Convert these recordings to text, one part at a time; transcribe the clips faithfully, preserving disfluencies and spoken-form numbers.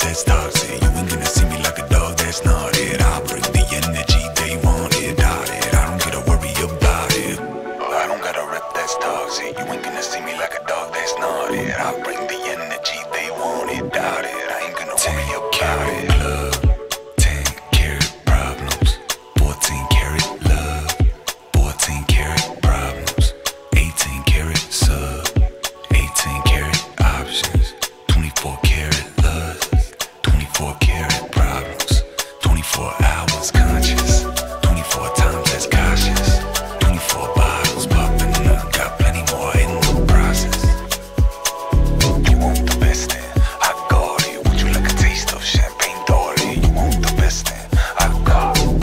that's toxic. You ain't gonna see me like a dog that's not it. I bring the energy they want it, doubt it. I don't gotta worry about it. I don't got a rep that's toxic. You ain't gonna see me like a dog that's not it. I bring the energy they want it, doubt it. I ain't gonna worry about it. Love, ten carat problems, fourteen carat love, fourteen carat problems, eighteen carat sub, eighteen carat options, twenty-four carat lust, twenty-four carat problems, twenty-four hours conscious, twenty-four times as cautious, twenty-four bottles popping up, got plenty more in the process. You want the best in, I got it. Would you like a taste of champagne daughter? You want the best in, I got it.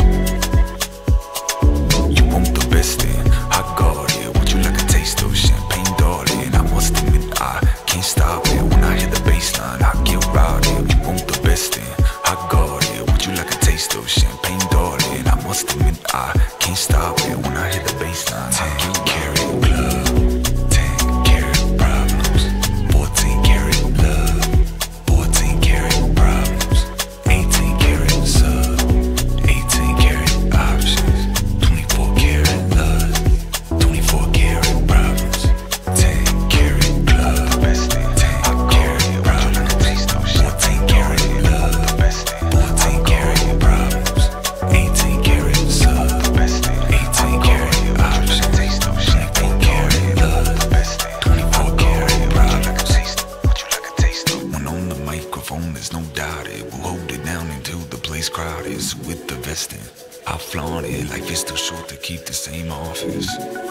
You want the best in, I got it. Would you like a taste of champagne daughter? And I must admit I can't stop it. When I hit the baseline I get rowdy. You want the best in, I got it. Would you like a taste of champagne daughter? And I must admit I can't stop it. When I hit the baseline I get carried. Club, ten carat problems, fourteen carat love, fourteen carat problems, eighteen carat sub, eighteen carat options, twenty-four carat love, twenty-four carat problems, ten carat club, ten carat problems, fourteen carat love, fourteen carat problems, eighteen carat sub, eighteen carat options, twenty-four carat love, twenty-four carat problems. When on the microphone, there's no doubt it. We'll hold it down until the place crowded. With the vesting, I flaunt it like it's too short to keep the same office.